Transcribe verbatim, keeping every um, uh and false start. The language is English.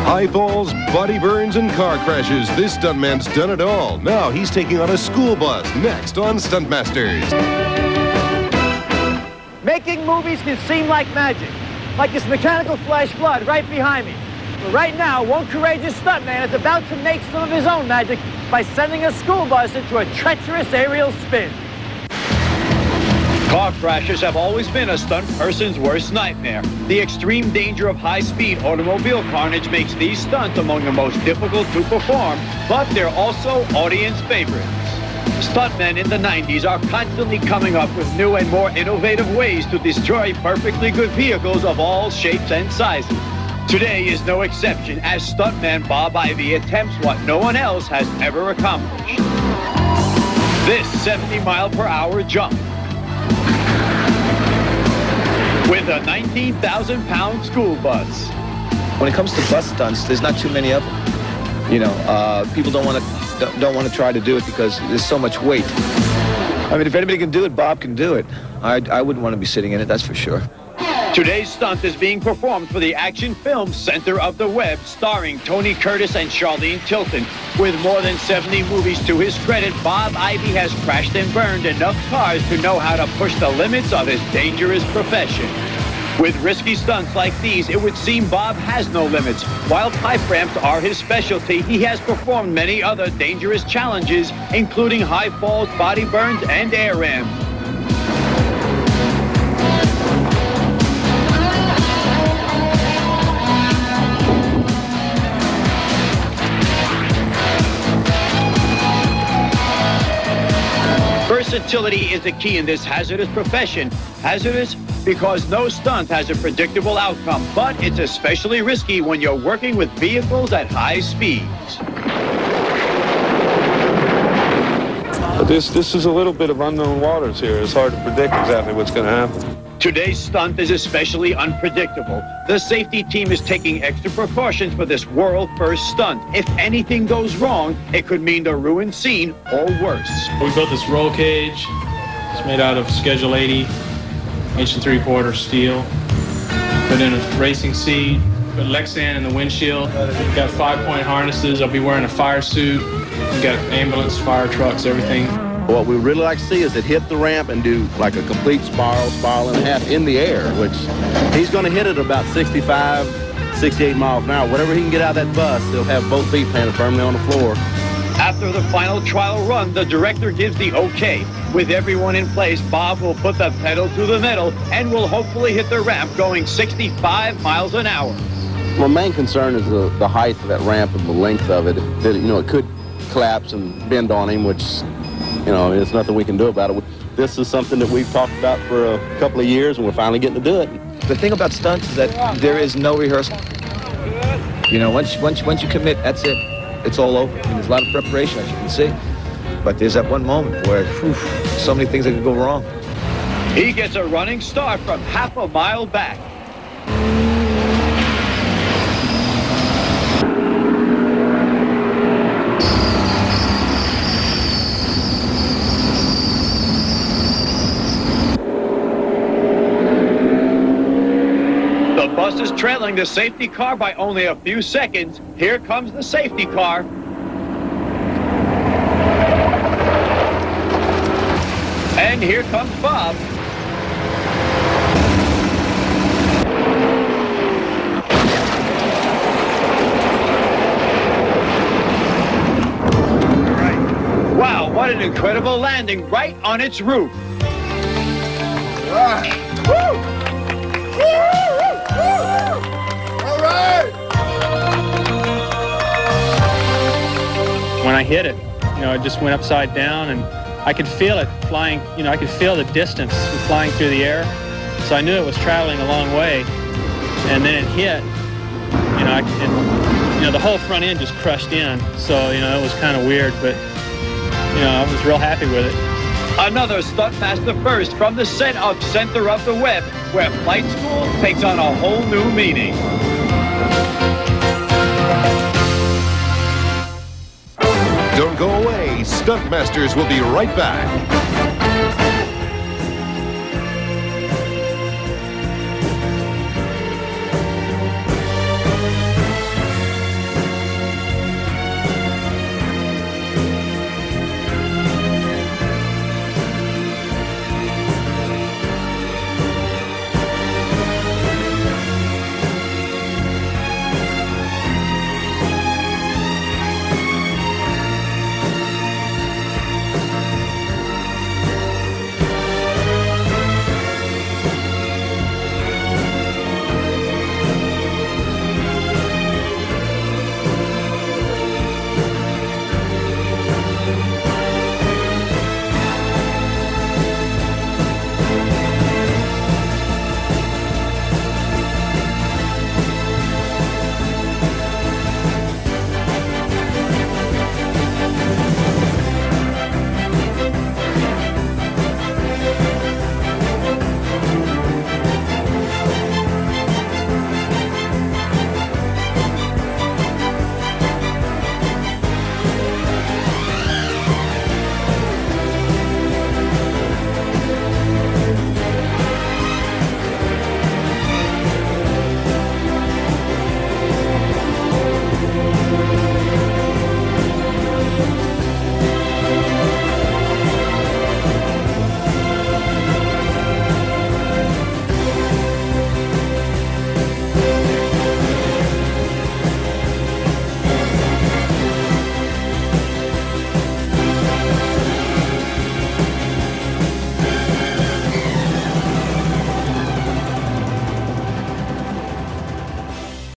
High falls, body burns, and car crashes. This stuntman's done it all. Now he's taking on a school bus next on Stuntmasters. Making movies can seem like magic, like this mechanical flash flood right behind me. But right now, one courageous stuntman is about to make some of his own magic by sending a school bus into a treacherous aerial spin. Car crashes have always been a stunt person's worst nightmare. The extreme danger of high-speed automobile carnage makes these stunts among the most difficult to perform, but they're also audience favorites. Stuntmen in the nineties are constantly coming up with new and more innovative ways to destroy perfectly good vehicles of all shapes and sizes. Today is no exception, as stuntman Bob Ivy attempts what no one else has ever accomplished. This seventy mile per hour jump with a nineteen thousand pound school bus. When it comes to bus stunts, there's not too many of them. You know, uh, people don't want to don't want to try to do it because there's so much weight. I mean, if anybody can do it, Bob can do it. I, I wouldn't want to be sitting in it, that's for sure. Today's stunt is being performed for the action film Center of the Web, starring Tony Curtis and Charlene Tilton. With more than seventy movies to his credit, Bob Ivy has crashed and burned enough cars to know how to push the limits of his dangerous profession. With risky stunts like these, it would seem Bob has no limits. While pipe ramps are his specialty, he has performed many other dangerous challenges, including high falls, body burns, and air ramps. Versatility is the key in this hazardous profession. Hazardous because no stunt has a predictable outcome, but it's especially risky when you're working with vehicles at high speeds. But this, this is a little bit of unknown waters here. It's hard to predict exactly what's going to happen. Today's stunt is especially unpredictable. The safety team is taking extra precautions for this world-first stunt. If anything goes wrong, it could mean the ruined scene or worse. We built this roll cage. It's made out of Schedule eighty, inch and three-quarter steel. Put in a racing seat, put Lexan in the windshield. We've got five-point harnesses. I'll be wearing a fire suit. We've got ambulance, fire trucks, everything. What we really like to see is it hit the ramp and do like a complete spiral, spiral and a half in the air, which he's going to hit it about sixty-five, sixty-eight miles an hour. Whatever he can get out of that bus, he'll have both feet planted firmly on the floor. After the final trial run, the director gives the okay. With everyone in place, Bob will put the pedal to the metal and will hopefully hit the ramp going sixty-five miles an hour. My main concern is the, the height of that ramp and the length of it. It, you know, it could collapse and bend on him, which, you know, there's nothing we can do about it. This is something that we've talked about for a couple of years, and we're finally getting to do it. The thing about stunts is that there is no rehearsal. You know, once, once, once you commit, that's it. It's all over. I mean, there's a lot of preparation, as you can see. But there's that one moment where, whew, so many things that could go wrong. He gets a running start from half a mile back. The bus is trailing the safety car by only a few seconds. Here comes the safety car. And here comes Bob. Right. Wow, what an incredible landing right on its roof. Ah. Woo! All right. When I hit it, you know, it just went upside down, and I could feel it flying, you know, I could feel the distance flying through the air. So I knew it was traveling a long way. And then it hit, you know, I, it, you know, the whole front end just crushed in. So, you know, it was kind of weird, but, you know, I was real happy with it. Another Stuntmaster first from the set of Center of the Web, where flight school takes on a whole new meaning. Don't go away. Stuntmasters will be right back.